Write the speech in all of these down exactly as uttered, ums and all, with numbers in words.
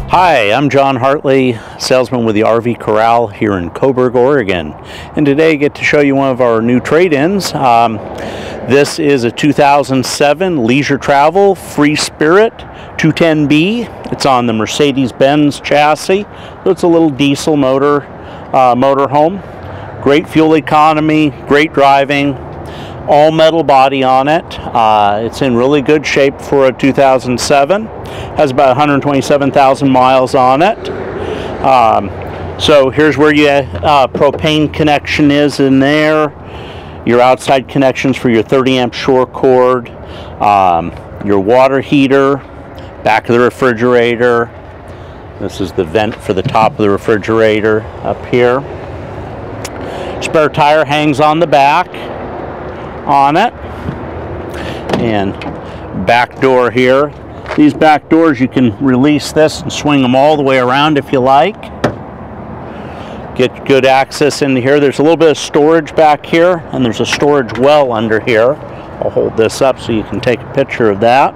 Hi, I'm John Hartley, salesman with the R V Corral here in Coburg, Oregon. And today I get to show you one of our new trade-ins. Um, this is a two thousand seven Leisure Travel Free Spirit two ten B. It's on the Mercedes-Benz chassis. So it's a little diesel motor uh, motorhome. Great fuel economy, great driving, all metal body on it. Uh, it's in really good shape for a two thousand seven. Has about one hundred twenty-seven thousand miles on it. Um, so here's where your uh, propane connection is in there. Your outside connections for your thirty amp shore cord. Um, your water heater. Back of the refrigerator. This is the vent for the top of the refrigerator up here. Spare tire hangs on the back on it. And back door here. These back doors, you can release this and swing them all the way around if you like. Get good access into here. There's a little bit of storage back here, and there's a storage well under here. I'll hold this up so you can take a picture of that.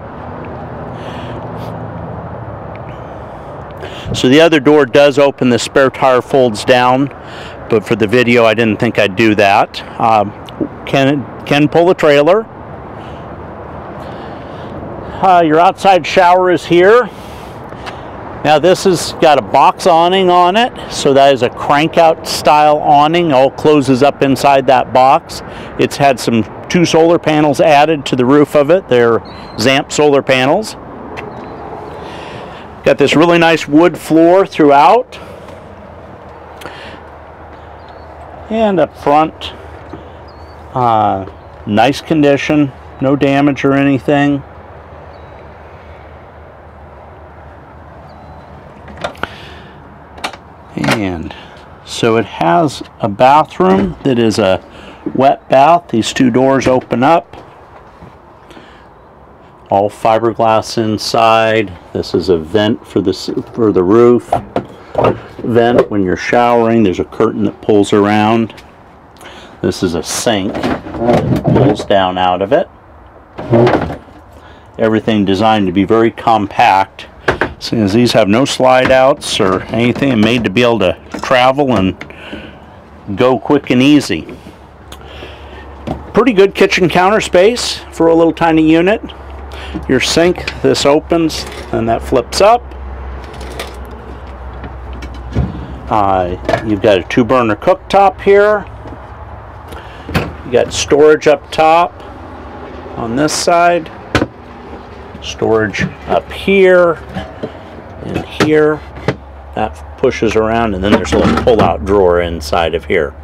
So the other door does open, the spare tire folds down, but for the video I didn't think I'd do that. Um, can, can pull the trailer. Uh, your outside shower is here. Now this has got a box awning on it, so that is a crank out style awning, all closes up inside that box. It's had some two solar panels added to the roof of it. They're Zamp solar panels. Got this really nice wood floor throughout. And up front, uh, nice condition, no damage or anything. And so it has a bathroom that is a wet bath. These two doors open up. All fiberglass inside. This is a vent for the, for the roof. Vent when you're showering. There's a curtain that pulls around. This is a sink that pulls down out of it. Everything designed to be very compact. Since these have no slide outs or anything, and made to be able to travel and go quick and easy. Pretty good kitchen counter space for a little tiny unit. Your sink, this opens and that flips up. Uh, you've got a two burner cooktop here. You got storage up top on this side. Storage up here and here. That pushes around, and then there's a little pull-out drawer inside of here.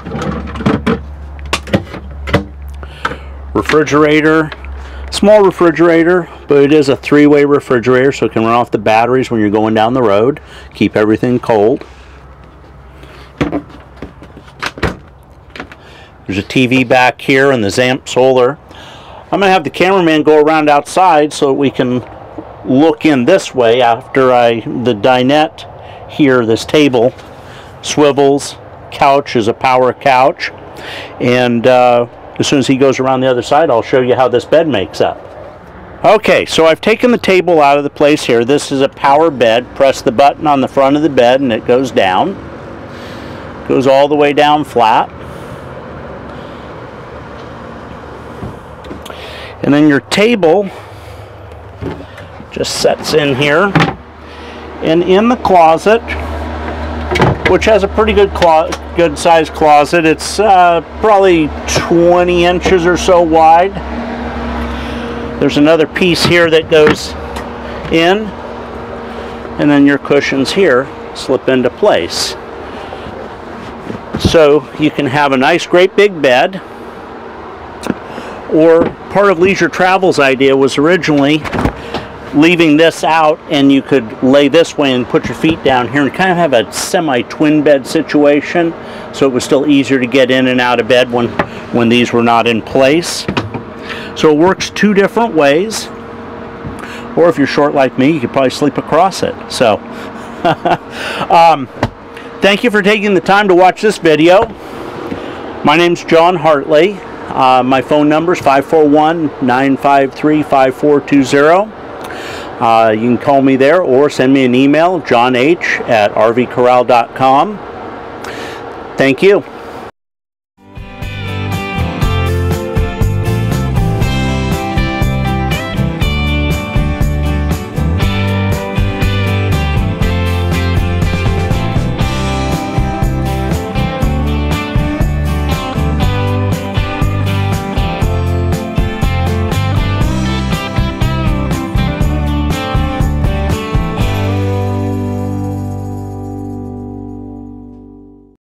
Refrigerator. Small refrigerator, but it is a three-way refrigerator, so it can run off the batteries when you're going down the road. Keep everything cold. There's a T V back here and the Zamp solar. I'm going to have the cameraman go around outside so that we can look in this way after I, the dinette here, this table, swivels, couch is a power couch, and uh, as soon as he goes around the other side, I'll show you how this bed makes up. Okay, so I've taken the table out of the place here. This is a power bed. Press the button on the front of the bed and it goes down. Goes all the way down flat. And then your table just sets in here. And in the closet, which has a pretty good clo good sized closet, it's uh, probably twenty inches or so wide. There's another piece here that goes in, and then your cushions here slip into place. So you can have a nice great big bed. Or part of Leisure Travel's idea was originally leaving this out, and you could lay this way and put your feet down here and kind of have a semi-twin bed situation, so it was still easier to get in and out of bed when when these were not in place. So it works two different ways, or if you're short like me, you could probably sleep across it. So um, thank you for taking the time to watch this video. My name's John Hartley. Uh, my phone number is five four one, nine five three, five four two zero. Uh, you can call me there or send me an email, john h at r v corral dot com. Thank you.